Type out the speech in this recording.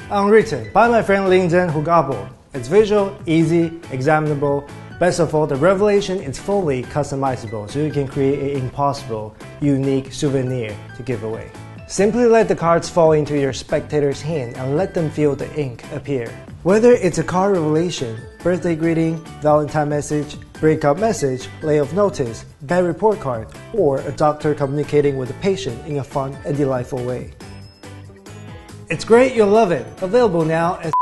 Unwritten by my friend Lin Zhen who gobbled. It's visual, easy, examinable. Best of all, the revelation is fully customizable, so you can create an impossible, unique souvenir to give away. Simply let the cards fall into your spectator's hand and let them feel the ink appear. Whether it's a card revelation, birthday greeting, Valentine message, breakup message, layoff notice, bad report card, or a doctor communicating with a patient in a fun and delightful way. It's great, you'll love it. Available now at